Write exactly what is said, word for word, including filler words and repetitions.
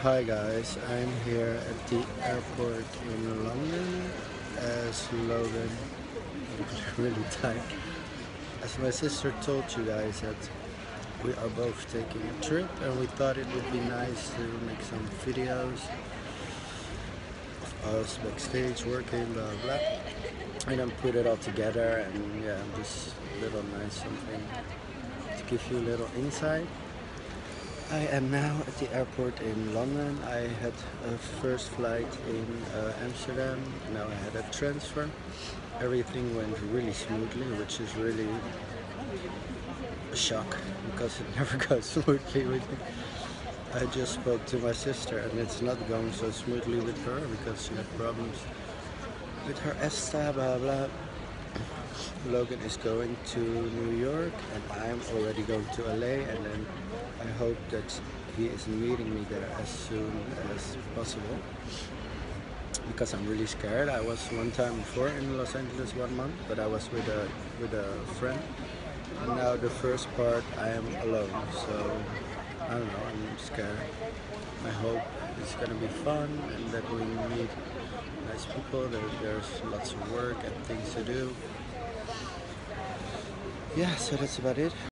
Hi guys, I'm here at the airport in London as Logan. I'm really tired. As my sister told you guys that we are both taking a trip and we thought it would be nice to make some videos of us backstage working, blah blah, and then put it all together and yeah, just a little nice something to give you a little insight. I am now at the airport in London. I had a first flight in uh, Amsterdam. Now I had a transfer. Everything went really smoothly, which is really a shock because it never goes smoothly with me. I just spoke to my sister and it's not going so smoothly with her because she had problems with her ESTA, blah blah. Logan is going to New York and I'm already going to L A, and then I hope that he is meeting me there as soon as possible because I'm really scared. I was one time before in Los Angeles one month, but I was with a with a friend, and now the first part I am alone, so I don't know, I'm scared. I hope it's gonna be fun and that we meet nice people, that there's lots of work and things to do. Yeah, so that's about it.